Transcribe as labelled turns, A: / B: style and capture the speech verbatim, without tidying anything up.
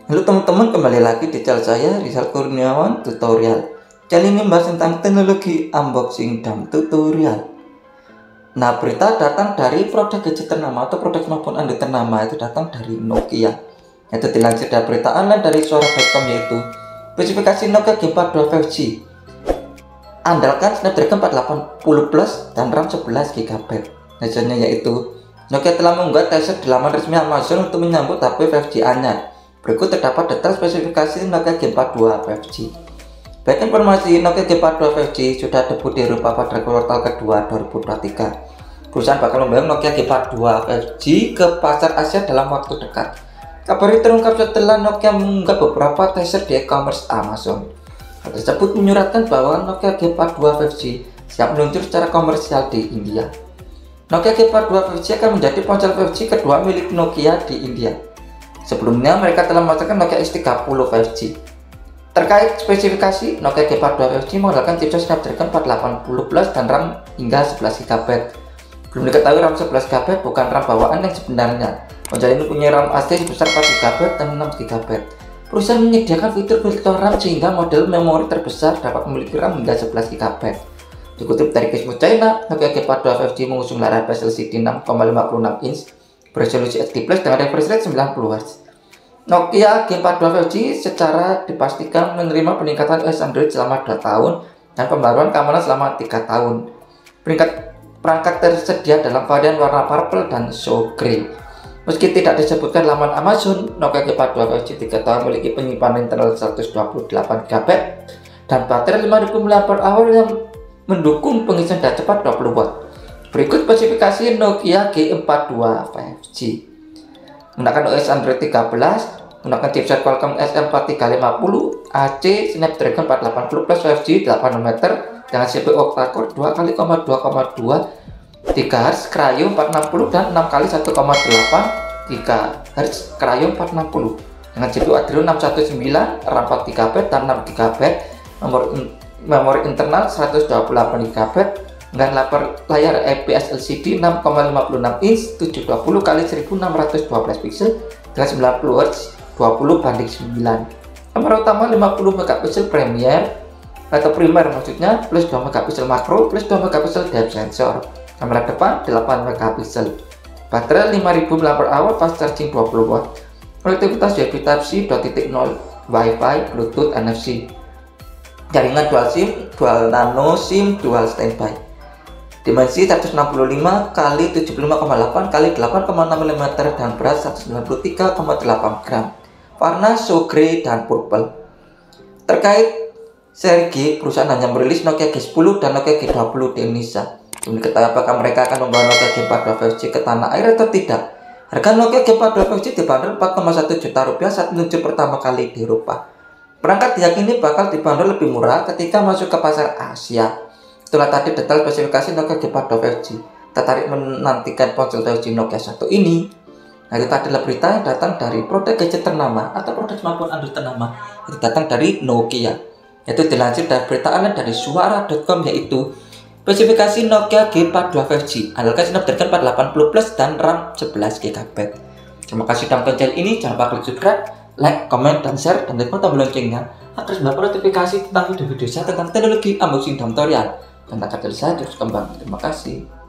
A: Halo teman-teman, kembali lagi di channel saya Rizal Kurniawan Tutorial. Channel ini membahas tentang teknologi unboxing dan tutorial. Nah, berita datang dari produk gadget ternama atau produk smartphone Anda ternama itu datang dari Nokia. Itu dilansir dari berita online dari suara titik com, yaitu spesifikasi Nokia G empat dua lima G. Andalkan Snapdragon empat delapan nol plus dan RAM sebelas giga byte. Hasilnya yaitu Nokia telah membuat teaser di laman resmi Amazon untuk menyambut H P lima G anyar. Berikut terdapat detail spesifikasi Nokia G empat dua lima G. Baik informasi, Nokia G empat dua lima G sudah debut di Eropa pada kuartal kedua dua ribu dua puluh tiga. Perusahaan bakal membawa Nokia G empat dua lima G ke pasar Asia dalam waktu dekat. Kabar ini terungkap setelah Nokia mengunggah beberapa teaser di e-commerce Amazon. Hal tersebut menyuratkan bahwa Nokia G empat dua lima G siap meluncur secara komersial di India. Nokia G empat dua lima G akan menjadi ponsel lima G kedua milik Nokia di India. Sebelumnya mereka telah memasarkan Nokia X tiga puluh lima G. Terkait spesifikasi, Nokia G empat dua lima G menggunakan chipset Snapdragon empat delapan nol plus dan RAM hingga sebelas giga byte. Belum diketahui RAM sebelas giga byte bukan RAM bawaan yang sebenarnya. Ponsel ini punya RAM asli sebesar empat giga byte dan enam giga byte. Perusahaan menyediakan fitur-fitur RAM sehingga model memori terbesar dapat memiliki RAM hingga sebelas giga byte. Dikutip dari Gizmo China, Nokia G empat dua lima G mengusung layar I P S L C D enam koma lima puluh enam inch beresolusi H D plus dengan refresh rate sembilan puluh hertz. Nokia G empat dua lima G secara dipastikan menerima peningkatan O S Android selama dua tahun dan pembaruan keamanan selama tiga tahun. Peringkat perangkat tersedia dalam varian warna purple dan show grey. Meski tidak disebutkan laman Amazon, Nokia G empat dua lima G tiga tahun memiliki penyimpanan internal seratus dua puluh delapan giga byte dan baterai lima ribu mAh yang mendukung pengisian daya cepat dua puluh watt. Berikut spesifikasi Nokia G empat dua lima G. Menggunakan O S Android tiga belas, menggunakan chipset Qualcomm S M empat tiga lima nol A C Snapdragon empat delapan nol plus lima G delapan nanometer dengan C P U octa-core dua kali dua koma dua gigahertz Kryo empat enam nol dan enam kali satu koma delapan gigahertz Kryo empat enam nol dengan C P U Adreno enam satu sembilan, RAM empat giga byte dan enam giga byte, memori, memori internal seratus dua puluh delapan giga byte dengan layar I P S L C D enam koma lima enam inch tujuh ratus dua puluh kali seribu enam ratus dua belas pixel dengan sembilan puluh hertz dua puluh banding sembilan. Kamera utama lima puluh megapiksel premier atau primer maksudnya, plus dua megapiksel makro plus dua megapiksel depth sensor. Kamera depan delapan megapiksel. Baterai lima ribu mAh, fast charging dua puluh watt. Konektivitas U S B Type C dua titik nol, Wi-Fi, Bluetooth, N F C. Jaringan dual SIM, dual nano SIM, dual standby. Dimensi seratus enam puluh lima kali tujuh puluh lima koma delapan kali delapan koma enam milimeter dan berat seratus sembilan puluh tiga koma delapan gram. Warna show grey dan purple. Terkait seri G, perusahaan hanya merilis Nokia G sepuluh dan Nokia G dua puluh di Indonesia. Belum diketahui apakah mereka akan membawa Nokia G empat dua lima G ke tanah air atau tidak. Harga Nokia G empat dua lima G dibanderol empat koma satu juta rupiah saat meluncur pertama kali di Eropa. Perangkat diyakini bakal dibanderol lebih murah ketika masuk ke pasar Asia. Itulah tadi detail spesifikasi Nokia G empat dua lima G. Tertarik menantikan ponsel lima G Nokia satu ini? Nah, itu adalah berita yang datang dari produk gadget ternama atau produk smartphone Android ternama. Itu datang dari Nokia. Itu dilansir dari berita online dari suara titik com, yaitu spesifikasi Nokia G empat dua lima G andalkan Snapdragon empat delapan nol plus dan RAM sebelas giga byte. Terima kasih sudah menonton channel ini. Jangan lupa klik subscribe, like, comment, dan share, dan tekan tombol loncengnya agar mendapat notifikasi tentang video-video saya tentang teknologi unboxing dan tutorial dan agar channel saya terus kembang. Terima kasih.